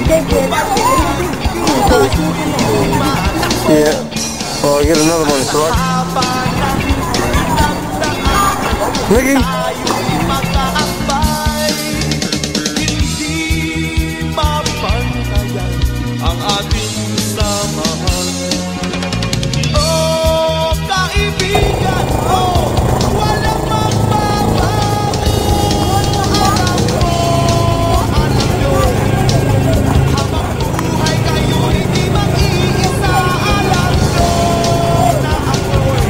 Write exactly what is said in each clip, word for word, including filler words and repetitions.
Yeah. Oh, I get another one, Clark. Mickey. Ang ating samahan. Oh, kaibigan ko, walang magbabago. Alam ko, alam nyo, habang buhay kayo hindi mag-iisa. Alam nyo na ako'y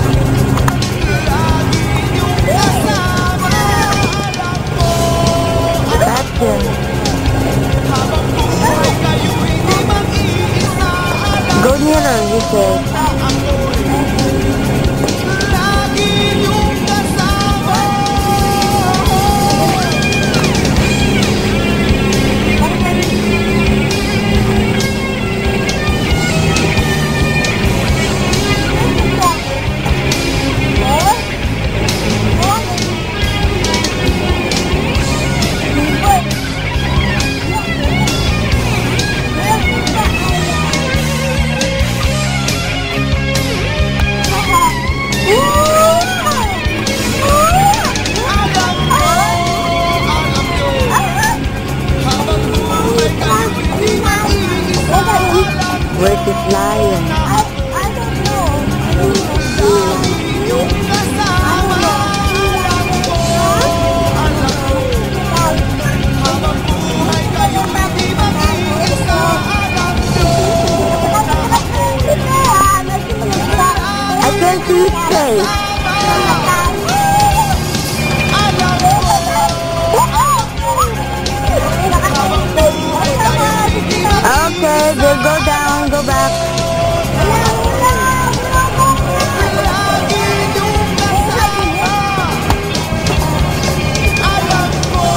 lagi niyong kasama. Alam ko, alam ko, habang buhay kayo hindi mag-iisa. Go near her, he said. Lagi niyong kasama. Alam mo, alam nyo, habang buhay kayo hindi mag-iisa. Alam Where's his lion? lagi niyong kasama. Alam ko, alam ko, habang buhay kayo hindi mag-iisa. Alam nyo na ako'y I can't see his face. alam ko, habang buhay kayo hindi Okay, go, go down, go back. lagi niyong kasama. Alam ko,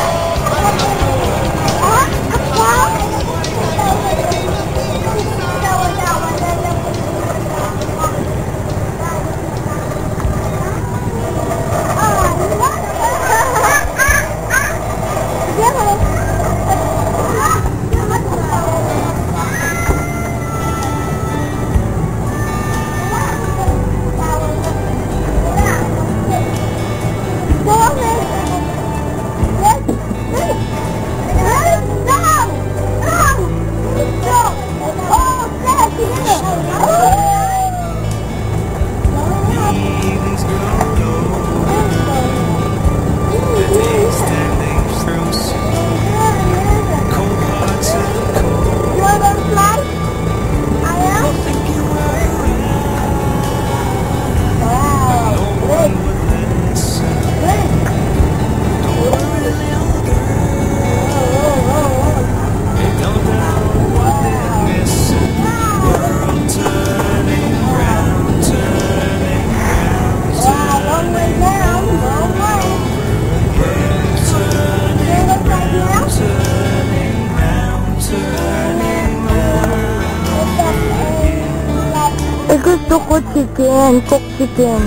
Eh, gusto ko chicken, cook chicken.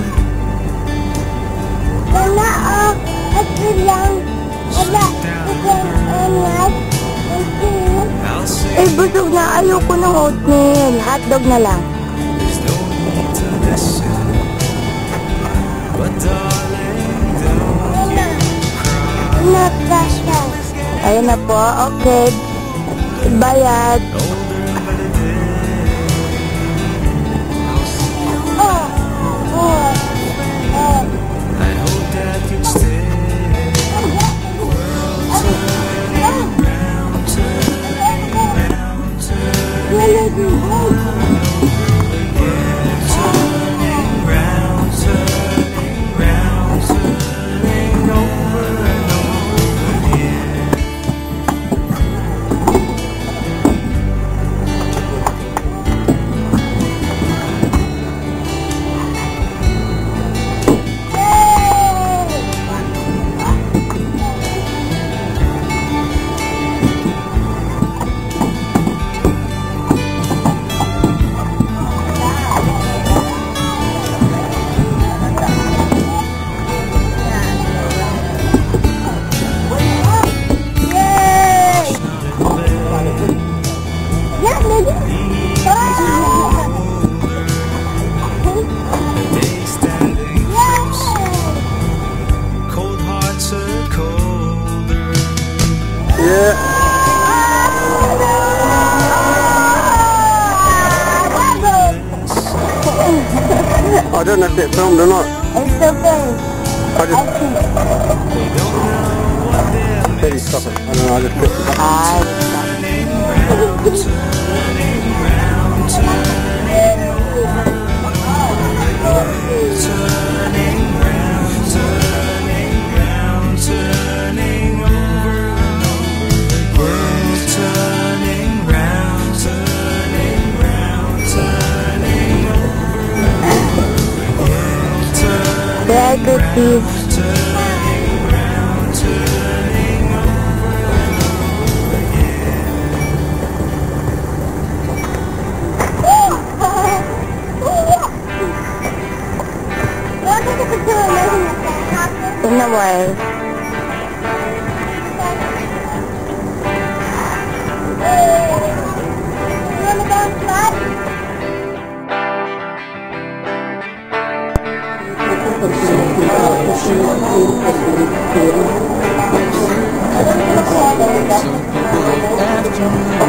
Wala, ah, ito lang. Wala, chicken and rice and cheese. Eh, busog na. Ayoko ng oatmeal. Hotdog na lang. Nakasya. Ayun na po. Okay. Bayad. Oh, oh, oh. don't have that film, do not. It's okay. I just... Maybe stop it. I don't know, I just pressed the button. Very good, Steve. In the way. Some people look after me.